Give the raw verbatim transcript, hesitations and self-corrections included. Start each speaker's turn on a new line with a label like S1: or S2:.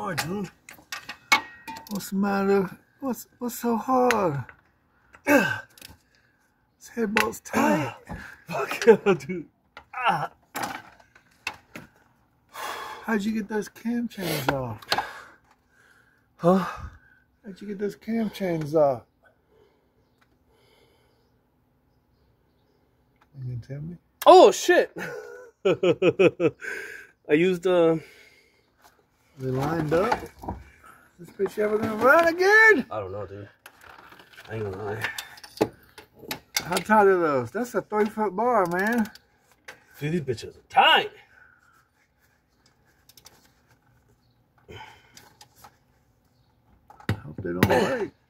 S1: hard, dude.
S2: What's the matter? What's what's so hard? This head bolt's tight.
S1: Fuck yeah, dude. Ah.
S2: How'd you get those cam chains off?
S1: Huh?
S2: How'd you get those cam chains off? You gonna tell me?
S1: Oh shit! I used uh
S2: They lined up. Is this bitch ever gonna run again?
S1: I don't know, dude. I ain't gonna lie.
S2: How tight are those? That's a three foot bar, man.
S1: See, these bitches are tight.
S2: Hope they don't break.